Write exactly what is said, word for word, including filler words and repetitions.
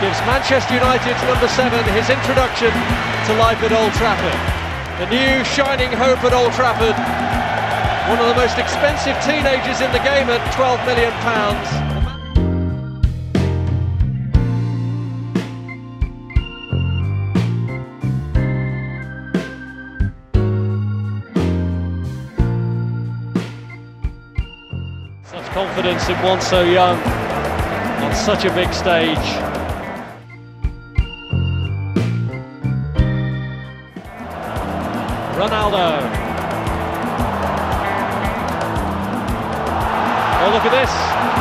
gives Manchester United's number seven his introduction to life at Old Trafford. The new shining hope at Old Trafford, one of the most expensive teenagers in the game at twelve million pounds. Such confidence in one so young on such a big stage. Ronaldo. Oh, look at this.